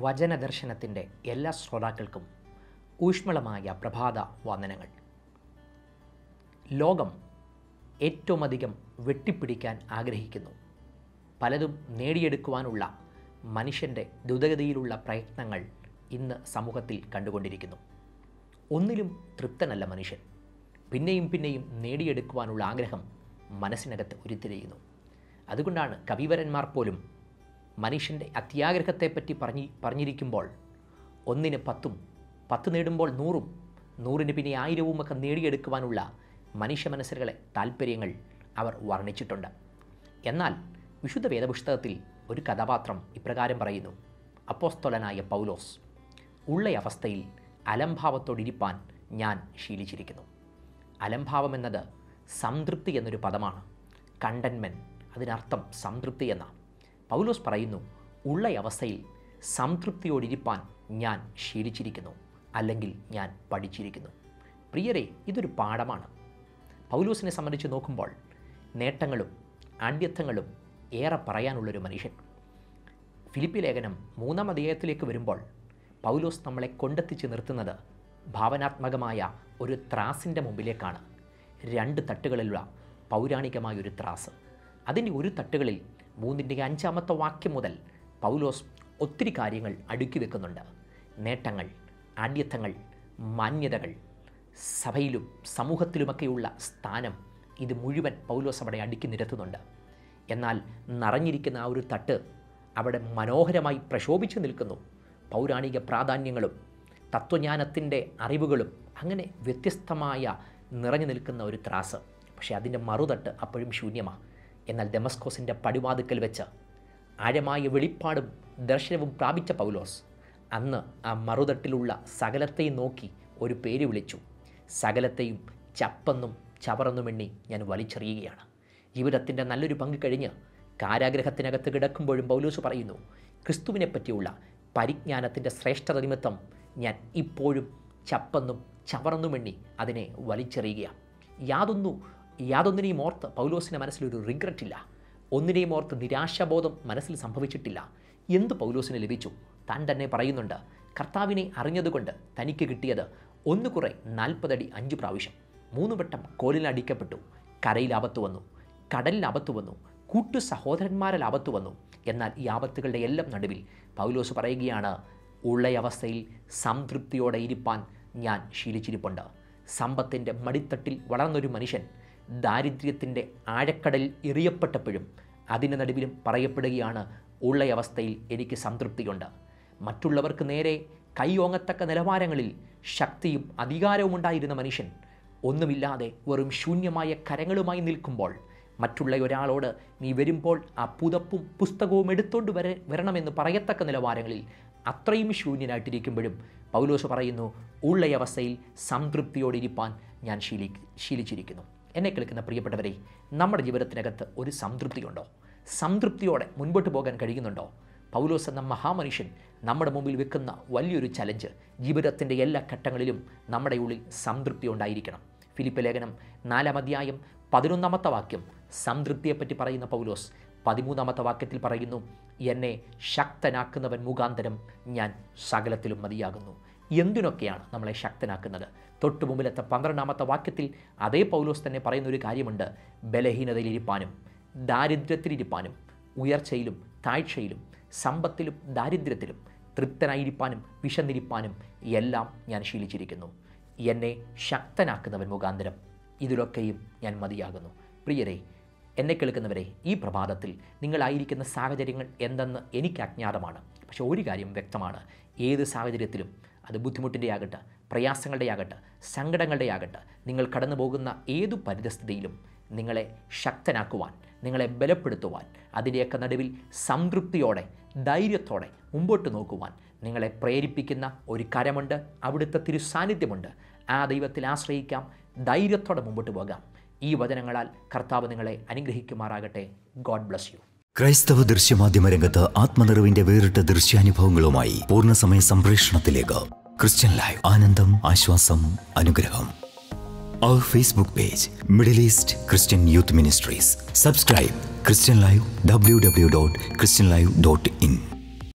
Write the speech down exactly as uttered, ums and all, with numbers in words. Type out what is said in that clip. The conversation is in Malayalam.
വചന ദർശനത്തിൻ്റെ എല്ലാ ശ്രോതാക്കൾക്കും ഊഷ്മളമായ പ്രഭാത വന്ദനങ്ങൾ. ലോകം ഏറ്റവും അധികം വെട്ടിപ്പിടിക്കാൻ ആഗ്രഹിക്കുന്നു. പലതും നേടിയെടുക്കുവാനുള്ള മനുഷ്യൻ്റെ ദ്രുതഗതിയിലുള്ള പ്രയത്നങ്ങൾ ഇന്ന് സമൂഹത്തിൽ കണ്ടുകൊണ്ടിരിക്കുന്നു. ഒന്നിലും തൃപ്തനല്ല മനുഷ്യൻ. പിന്നെയും പിന്നെയും നേടിയെടുക്കുവാനുള്ള ആഗ്രഹം മനസ്സിനകത്ത് ഉരുത്തിരിയുന്നു. അതുകൊണ്ടാണ് കവിവരന്മാർ പോലും മനുഷ്യൻ്റെ അത്യാഗ്രഹത്തെപ്പറ്റി പറഞ്ഞി പറഞ്ഞിരിക്കുമ്പോൾ ഒന്നിന് പത്തും, പത്ത് നേടുമ്പോൾ നൂറും, നൂറിന് പിന്നെ ആയിരവുമൊക്കെ നേടിയെടുക്കുവാനുള്ള മനുഷ്യ മനസ്സുകളെ താല്പര്യങ്ങൾ അവർ വർണ്ണിച്ചിട്ടുണ്ട്. എന്നാൽ വിശുദ്ധ വേദപുസ്തകത്തിൽ ഒരു കഥാപാത്രം ഇപ്രകാരം പറയുന്നു: അപ്പോസ്തലനായ പൗലോസ്, ഉള്ള അവസ്ഥയിൽ അലംഭാവത്തോടിരിപ്പാൻ ഞാൻ ശീലിച്ചിരിക്കുന്നു. അലംഭാവം എന്നത് സംതൃപ്തി എന്നൊരു പദമാണ്. കണ്ടൻമെൻറ്റ്, അതിനർത്ഥം സംതൃപ്തി എന്ന. പൗലോസ് പറയുന്നു, ഉള്ള അവസ്ഥയിൽ സംതൃപ്തിയോടിരിപ്പാൻ ഞാൻ ശീലിച്ചിരിക്കുന്നു, അല്ലെങ്കിൽ ഞാൻ പഠിച്ചിരിക്കുന്നു. പ്രിയരെ, ഇതൊരു പാഠമാണ്. പൗലോസിനെ സംബന്ധിച്ച് നോക്കുമ്പോൾ നേട്ടങ്ങളും ആഢ്യത്വങ്ങളും ഏറെ പറയാനുള്ളൊരു മനുഷ്യൻ. ഫിലിപ്പി ലേഖനം മൂന്നാം അധ്യായത്തിലേക്ക് വരുമ്പോൾ പൗലോസ് നമ്മളെ കൊണ്ടെത്തിച്ച് നിർത്തുന്നത് ഭാവനാത്മകമായ ഒരു ത്രാസിൻ്റെ മുമ്പിലേക്കാണ്. രണ്ട് തട്ടുകളിലുള്ള പൗരാണികമായൊരു ത്രാസ്. അതിൻ്റെ ഒരു തട്ടുകളിൽ മൂന്നിൻ്റെ അഞ്ചാമത്തെ വാക്യം മുതൽ പൗലോസ് ഒത്തിരി കാര്യങ്ങൾ അടുക്കി വെക്കുന്നുണ്ട്. നേട്ടങ്ങൾ, ആഢ്യത്വങ്ങൾ, മാന്യതകൾ, സഭയിലും സമൂഹത്തിലുമൊക്കെയുള്ള സ്ഥാനം, ഇത് മുഴുവൻ പൗലോസ് അവിടെ അടുക്കി നിരത്തുന്നുണ്ട്. എന്നാൽ നിറഞ്ഞിരിക്കുന്ന ആ ഒരു തട്ട് അവിടെ മനോഹരമായി പ്രശോഭിച്ചു നിൽക്കുന്നു. പൗരാണിക പ്രാധാന്യങ്ങളും തത്വജ്ഞാനത്തിൻ്റെ അറിവുകളും അങ്ങനെ വ്യത്യസ്തമായ നിറഞ്ഞു നിൽക്കുന്ന ഒരു ത്രാസ്. പക്ഷേ അതിൻ്റെ മറുതട്ട് അപ്പോഴും ശൂന്യമാണ്. എന്നാൽ ദമസ്കോസിൻ്റെ പടിവാതിക്കൽ വെച്ച് ആഴമായ വെളിപ്പാടും ദർശനവും പ്രാപിച്ച പൗലോസ് അന്ന് ആ മറുതട്ടിലുള്ള സകലത്തെയും നോക്കി ഒരു പേര് വിളിച്ചു: സകലത്തെയും ചപ്പെന്നും ചവറെന്നുമെണ്ണി ഞാൻ വലിച്ചെറിയുകയാണ്. ജീവിതത്തിൻ്റെ നല്ലൊരു പങ്ക് കഴിഞ്ഞ് കാരാഗ്രഹത്തിനകത്ത് കിടക്കുമ്പോഴും പൗലോസ് പറയുന്നു, ക്രിസ്തുവിനെ പറ്റിയുള്ള പരിജ്ഞാനത്തിൻ്റെ ശ്രേഷ്ഠത നിമിത്തം ഞാൻ ഇപ്പോഴും ചപ്പെന്നും ചവറെന്നുമെണ്ണി അതിനെ വലിച്ചെറിയുകയാണ്. യാതൊന്നു യാതൊന്നിനെയും ഓർത്ത് പൗലോസിൻ്റെ മനസ്സിലൊരു റിഗ്രറ്റ് ഇല്ല. ഒന്നിനെയും ഓർത്ത് നിരാശാബോധം മനസ്സിൽ സംഭവിച്ചിട്ടില്ല. എന്ത് പൗലോസിന് ലഭിച്ചു? താൻ തന്നെ പറയുന്നുണ്ട്, കർത്താവിനെ അറിഞ്ഞതുകൊണ്ട് തനിക്ക് കിട്ടിയത് ഒന്ന് കുറെ നാൽപ്പതടി അഞ്ച് പ്രാവശ്യം, മൂന്ന് വട്ടം കോലിൽ അടിക്കപ്പെട്ടു, കരയിൽ ആപത്ത് വന്നു, കടലിൽ ആപത്ത് വന്നു, കൂട്ടു സഹോദരന്മാരിൽ ആപത്ത് വന്നു. എന്നാൽ ഈ ആപത്തുകളുടെ എല്ലാം നടുവിൽ പൗലോസ് പറയുകയാണ്, ഉള്ള അവസ്ഥയിൽ സംതൃപ്തിയോടെ ഇരിപ്പാൻ ഞാൻ ശീലിച്ചിരിപ്പുണ്ട്. സമ്പത്തിൻ്റെ മടിത്തട്ടിൽ വളർന്നൊരു മനുഷ്യൻ ദാരിദ്ര്യത്തിൻ്റെ ആഴക്കടലിൽ എറിയപ്പെട്ടപ്പോഴും അതിൻ്റെ നടുവിലും പറയപ്പെടുകയാണ്, ഉള്ള അവസ്ഥയിൽ എനിക്ക് സംതൃപ്തിയുണ്ട്. മറ്റുള്ളവർക്ക് നേരെ കൈയോങ്ങത്തക്ക നിലവാരങ്ങളിൽ ശക്തിയും അധികാരവും ഉണ്ടായിരുന്ന മനുഷ്യൻ ഒന്നുമില്ലാതെ വെറും ശൂന്യമായ കരങ്ങളുമായി നിൽക്കുമ്പോൾ മറ്റുള്ള ഒരാളോട് നീ വരുമ്പോൾ ആ പുതപ്പും പുസ്തകവും എടുത്തുകൊണ്ട് വര വരണമെന്ന് പറയത്തക്ക നിലവാരങ്ങളിൽ അത്രയും ശൂന്യനായിട്ടിരിക്കുമ്പോഴും പൗലോസ് പറയുന്നു, ഉള്ള അവസ്ഥയിൽ സംതൃപ്തിയോടിരിപ്പാൻ ഞാൻ ശീലി ശീലിച്ചിരിക്കുന്നു. എന്നെ കേൾക്കുന്ന പ്രിയപ്പെട്ടവരെ, നമ്മുടെ ജീവിതത്തിനകത്ത് ഒരു സംതൃപ്തിയുണ്ടോ? സംതൃപ്തിയോടെ മുൻപോട്ട് പോകാൻ കഴിയുന്നുണ്ടോ? പൗലോസ് എന്ന മഹാമനുഷ്യൻ നമ്മുടെ മുമ്പിൽ വെക്കുന്ന വലിയൊരു ചലഞ്ച്, ജീവിതത്തിൻ്റെ എല്ലാ ഘട്ടങ്ങളിലും നമ്മുടെ ഉള്ളിൽ സംതൃപ്തി ഉണ്ടായിരിക്കണം. ഫിലിപ്പി ലേഖനം നാലാം അധ്യായം പതിനൊന്നാമത്തെ വാക്യം സംതൃപ്തിയെപ്പറ്റി പറയുന്ന പൗലോസ് പതിമൂന്നാമത്തെ വാക്യത്തിൽ പറയുന്നു, എന്നെ ശക്തനാക്കുന്നവൻ മുഖാന്തരം ഞാൻ സകലത്തിലും മതിയാകുന്നു. എന്തിനൊക്കെയാണ് നമ്മളെ ശക്തനാക്കുന്നത്? തൊട്ടു മുമ്പിലത്തെ പന്ത്രണ്ടാമത്തെ വാക്യത്തിൽ അതേ പൗലോസ് തന്നെ പറയുന്നൊരു കാര്യമുണ്ട്, ബലഹീനതയിലിരിപ്പാനും ദാരിദ്ര്യത്തിലിരിപ്പാനും ഉയർച്ചയിലും താഴ്ചയിലും സമ്പത്തിലും ദാരിദ്ര്യത്തിലും തൃപ്തനായിരിക്കാനും വിശന്നിരിപ്പാനും എല്ലാം ഞാൻ ശീലിച്ചിരിക്കുന്നു. എന്നെ ശക്തനാക്കുന്നവൻ മുഖാന്തരം ഇതിലൊക്കെയും ഞാൻ മതിയാകുന്നു. പ്രിയരെ, എന്നെ കേൾക്കുന്നവരെ, ഈ പ്രഭാതത്തിൽ നിങ്ങളായിരിക്കുന്ന സാഹചര്യങ്ങൾ എന്തെന്ന് എനിക്ക് അജ്ഞാതമാണ്. പക്ഷേ ഒരു കാര്യം വ്യക്തമാണ്, ഏത് സാഹചര്യത്തിലും, അത് ബുദ്ധിമുട്ടിൻ്റെ ആകട്ടെ, പ്രയാസങ്ങളുടെ ആകട്ടെ, സങ്കടങ്ങളുടെ ആകട്ടെ, നിങ്ങൾ കടന്നു പോകുന്ന ഏതു പരിതസ്ഥിതിയിലും നിങ്ങളെ ശക്തനാക്കുവാൻ, നിങ്ങളെ ബലപ്പെടുത്തുവാൻ, അതിൻ്റെയൊക്കെ നടുവിൽ സംതൃപ്തിയോടെ ധൈര്യത്തോടെ മുമ്പോട്ട് നോക്കുവാൻ നിങ്ങളെ പ്രേരിപ്പിക്കുന്ന ഒരു കരമുണ്ട്, അവിടുത്തെ തിരുസാന്നിധ്യമുണ്ട്. ആ ദൈവത്തിൽ ആശ്രയിക്കാം, ധൈര്യത്തോടെ മുമ്പോട്ട് പോകാം. ഈ വചനങ്ങളാൽ കർത്താവ് നിങ്ങളെ അനുഗ്രഹിക്കുമാറാകട്ടെ. God bless you. ക്രൈസ്തവ ദൃശ്യമാധ്യമ രംഗത്ത് ആത്മനിറവിന്റെ വേറിട്ട ദൃശ്യാനുഭവങ്ങളുമായി പൂർണ്ണസമയ സംപ്രേഷണത്തിലേക്ക് ക്രിസ്ത്യൻ ലൈവ്. ആനന്ദം, ആശ്വാസം, അനുഗ്രഹം. Our Facebook page, Middle East Christian Youth Ministries. Subscribe ChristianLIVE, w w w dot christian live dot in.